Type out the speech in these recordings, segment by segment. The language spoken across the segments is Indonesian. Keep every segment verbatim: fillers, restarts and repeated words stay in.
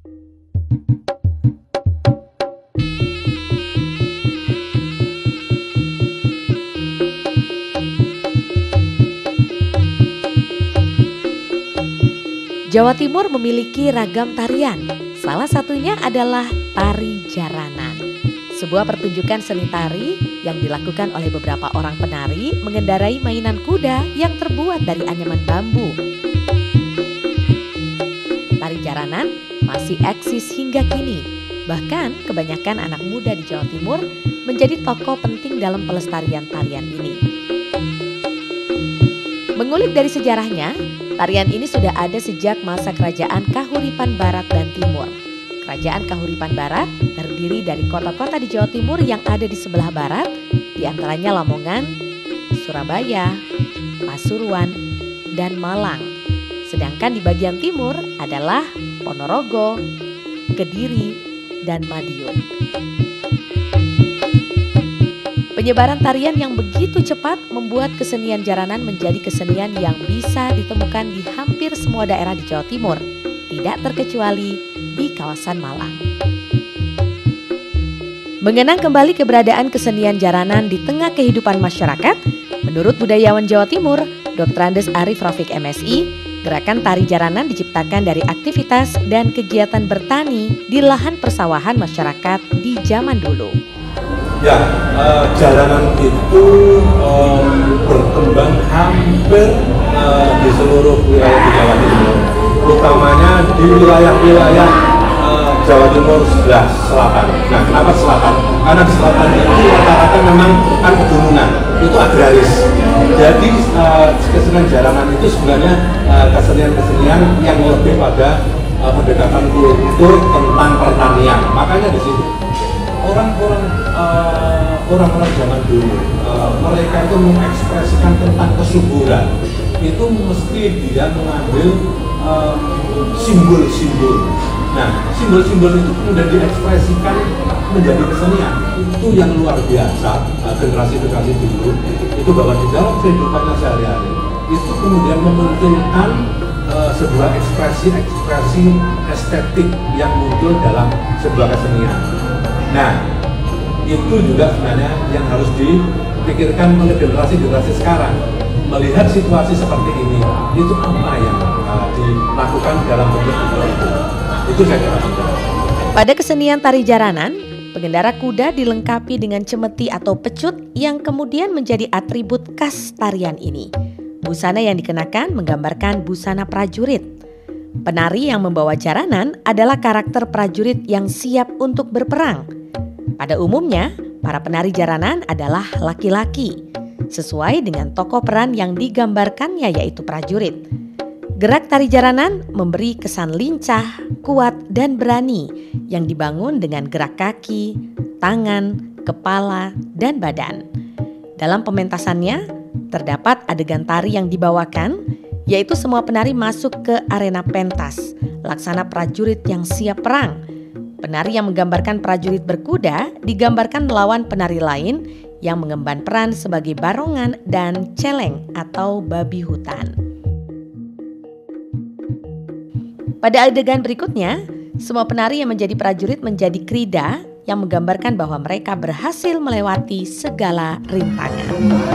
Jawa Timur memiliki ragam tarian, salah satunya adalah tari jaranan. Sebuah pertunjukan seni tari yang dilakukan oleh beberapa orang penari mengendarai mainan kuda yang terbuat dari anyaman bambu. Tari jaranan masih eksis hingga kini, bahkan kebanyakan anak muda di Jawa Timur menjadi tokoh penting dalam pelestarian tarian ini. Mengulik dari sejarahnya, tarian ini sudah ada sejak masa kerajaan Kahuripan Barat dan Timur. Kerajaan Kahuripan Barat terdiri dari kota-kota di Jawa Timur yang ada di sebelah barat, diantaranya Lamongan, Surabaya, Pasuruan, dan Malang. Sedangkan di bagian timur adalah Ponorogo, Kediri, dan Madiun. Penyebaran tarian yang begitu cepat membuat kesenian jaranan menjadi kesenian yang bisa ditemukan di hampir semua daerah di Jawa Timur, tidak terkecuali di kawasan Malang. Mengenang kembali keberadaan kesenian jaranan di tengah kehidupan masyarakat, menurut budayawan Jawa Timur, doktor Andes Arif Rafiq M Si, gerakan tari jaranan diciptakan dari aktivitas dan kegiatan bertani di lahan persawahan masyarakat di zaman dulu. Ya, uh, jaranan itu um, berkembang hampir uh, di seluruh wilayah di Jawa Timur, utamanya di wilayah-wilayah uh, Jawa Timur sebelah selatan. Nah, kenapa selatan? Karena di selatan itu rata-rata memang kan pegunungan, itu agraris. Jadi uh, kesenian jaranan itu sebenarnya uh, kesenian-kesenian yang lebih pada uh, pendekatan kultur tentang pertanian. Makanya di sini orang-orang uh, orang-orang zaman dulu uh, mereka itu mengekspresikan tentang kesuburan itu mesti dia mengambil simbol-simbol. Uh, nah, simbol-simbol itu kemudian diekspresikan menjadi kesenian. Itu yang luar biasa. Uh, generasi-generasi dulu itu bahwa di dalam kehidupannya sehari-hari itu kemudian memunculkan uh, sebuah ekspresi-ekspresi estetik yang muncul dalam sebuah kesenian. Nah, itu juga sebenarnya yang harus dipikirkan oleh generasi-generasi sekarang. Melihat situasi seperti ini, itu apa yang uh, dilakukan dalam bentuk itu? Itu saya kira. Pada kesenian tari jaranan, pengendara kuda dilengkapi dengan cemeti atau pecut yang kemudian menjadi atribut khas tarian ini. Busana yang dikenakan menggambarkan busana prajurit. Penari yang membawa jaranan adalah karakter prajurit yang siap untuk berperang. Pada umumnya, para penari jaranan adalah laki-laki, sesuai dengan tokoh peran yang digambarkannya yaitu prajurit. Gerak tari jaranan memberi kesan lincah, kuat, dan berani yang dibangun dengan gerak kaki, tangan, kepala, dan badan. Dalam pementasannya, terdapat adegan tari yang dibawakan, yaitu semua penari masuk ke arena pentas, laksana prajurit yang siap perang. Penari yang menggambarkan prajurit berkuda digambarkan melawan penari lain yang mengemban peran sebagai barongan dan celeng atau babi hutan. Pada adegan berikutnya, semua penari yang menjadi prajurit menjadi krida yang menggambarkan bahwa mereka berhasil melewati segala rintangan.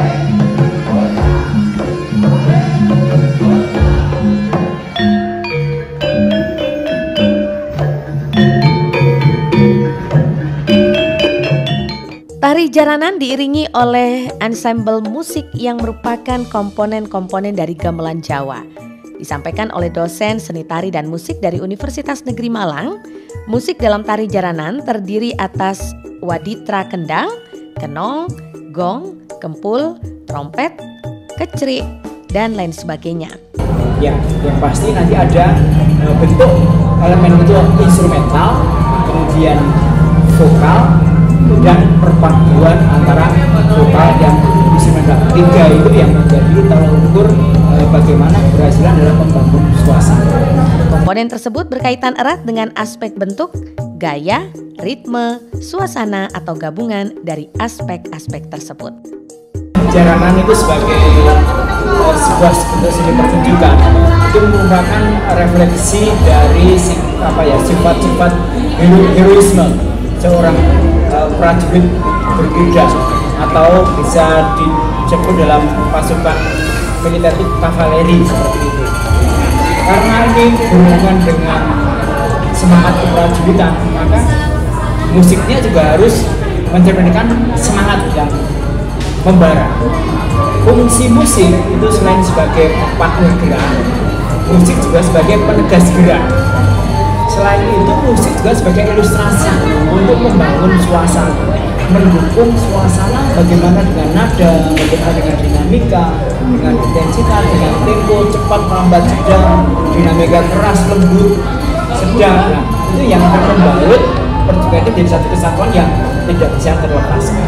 Tari jaranan diiringi oleh ensemble musik yang merupakan komponen-komponen dari gamelan Jawa. Disampaikan oleh dosen seni tari dan musik dari Universitas Negeri Malang, musik dalam tari jaranan terdiri atas waditra kendang, kenong, gong, kempul, trompet, kecrik, dan lain sebagainya. Ya, yang pasti nanti ada uh, bentuk elemen itu instrumental, kemudian vokal, dan perpaduan antara vokal dan instrumental. Tiga itu yang menjadi tolak ukur eh, bagaimana keberhasilan dalam membangun suasana. Komponen tersebut berkaitan erat dengan aspek bentuk, gaya, ritme, suasana atau gabungan dari aspek-aspek tersebut. Jaranan itu sebagai uh, sebuah bentuk seni pertunjukan itu merupakan refleksi dari si, apa ya sifat-sifat hero, heroisme seorang uh, prajurit berkuda atau bisa disebut dalam pasukan militer itu kavaleri seperti itu. Karena ini berhubungan dengan semangat keprajuritan, maka musiknya juga harus mencerminkan semangat yang membara. Fungsi musik itu selain sebagai partner gerak, musik juga sebagai penegas gerak. Selain itu, musik juga sebagai ilustrasi untuk membangun suasana, mendukung suasana bagaimana dengan nada, bagaimana dengan dinamika, dengan intensitas, dengan tempo cepat, lambat, sedang, dinamika keras, lembut, sedang. Nah, itu yang akan membalut pertunjukan itu jadi satu kesatuan yang tidak bisa terlepaskan.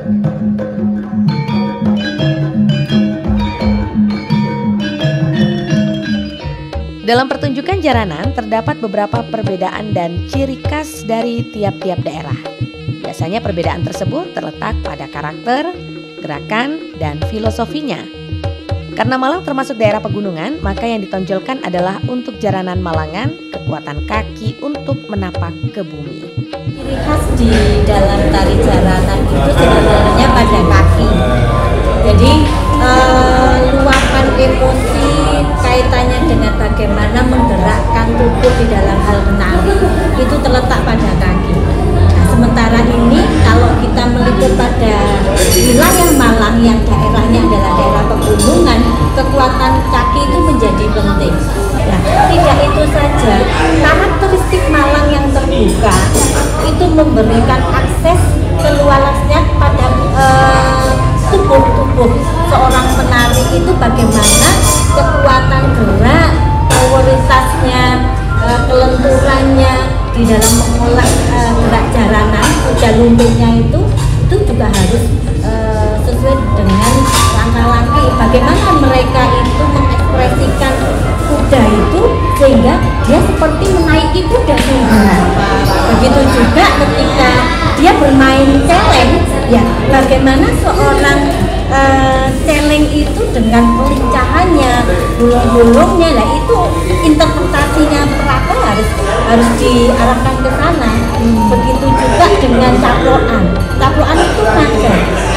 Dalam pertunjukan jaranan terdapat beberapa perbedaan dan ciri khas dari tiap-tiap daerah. Biasanya perbedaan tersebut terletak pada karakter, gerakan, dan filosofinya. Karena Malang termasuk daerah pegunungan, maka yang ditonjolkan adalah untuk jaranan Malangan, kekuatan kaki untuk menapak ke bumi. Ciri khas di dalam tari jaranan itu sebenarnya pada kaki. Jadi uh, luapan emosi kaitannya dengan bagaimana menggerakkan tubuh di dalam hal menari itu terletak pada kaki. Nah, sementara ini kalau kita melihat pada wilayah Malang yang daerahnya adalah daerah pegunungan, kekuatan kaki itu menjadi penting. Nah, tidak itu saja, karakteristik Malang yang terbuka itu memberikan akses seluasnya pada uh, tubuh-tubuh seorang penari itu bagaimana kekuatan gerak, prioritasnya, uh, kelenturannya di dalam mengolah uh, gerak jaranan, kuda lumpingnya itu itu juga harus uh, sesuai dengan langkah-langkah bagaimana mereka itu mengekspresikan kuda itu sehingga dia seperti menaiki kuda sehingga begitu juga ketika dia bermain celeng, ya bagaimana seorang uh, celeng itu dengan pelincahannya, bulung-bulungnya, lah itu interpretasinya peraka harus harus diarahkan ke sana. Hmm. Begitu juga dengan caploan, caploan itu naga,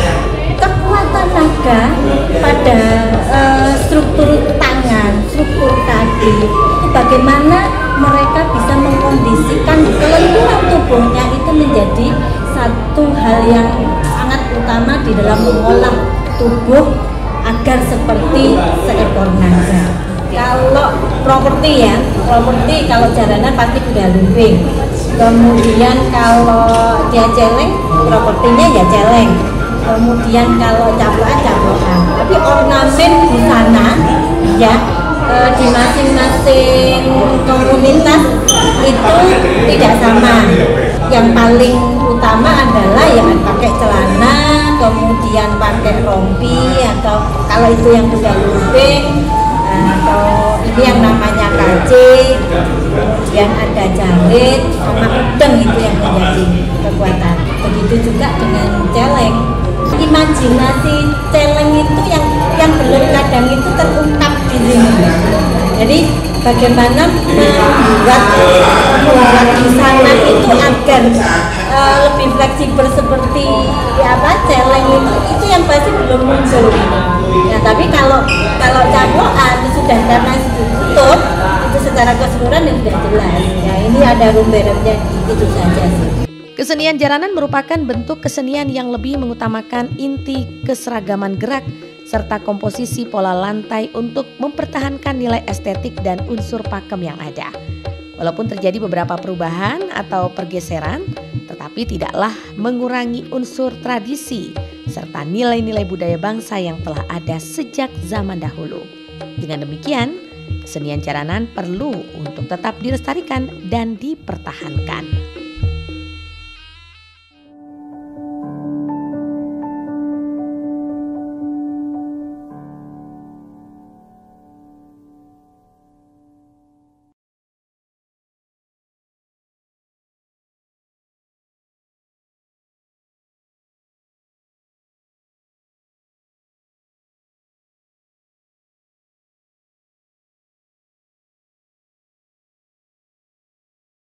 kekuatan naga pada uh, struktur tangan, struktur kaki, itu bagaimana mereka bisa mengkondisikan kelenturan tubuhnya itu menjadi satu hal yang sangat utama di dalam mengolah tubuh agar seperti seekor naga. Kalau properti ya, properti kalau jaranan pasti kuda lumping. Kemudian kalau dia celeng, propertinya ya celeng. Kemudian kalau caploan, caploan. Tapi ornamen di sana ya e, di masing-masing komunitas itu tidak sama. Yang paling utama adalah ya pakai celana, kemudian pakai rompi, atau kalau itu yang kuda lumping, atau ini yang namanya kace, kemudian ada jarit sama udeng, itu yang menjadi kekuatan. Begitu juga dengan celeng. Imajinasi celeng itu yang yang belum kadang itu terungkap di sini. Jadi bagaimana membuat membuat di sana itu agar uh, lebih fleksibel seperti apa celeng itu itu yang pasti belum muncul. Nah, tapi kalau kalau caploan itu sudah karena ditutup itu secara keseluruhan yang sudah jelas. Ya ini ada rumbernya itu saja sih. Kesenian jaranan merupakan bentuk kesenian yang lebih mengutamakan inti keseragaman gerak serta komposisi pola lantai untuk mempertahankan nilai estetik dan unsur pakem yang ada. Walaupun terjadi beberapa perubahan atau pergeseran, tetapi tidaklah mengurangi unsur tradisi serta nilai-nilai budaya bangsa yang telah ada sejak zaman dahulu. Dengan demikian, kesenian jaranan perlu untuk tetap dilestarikan dan dipertahankan.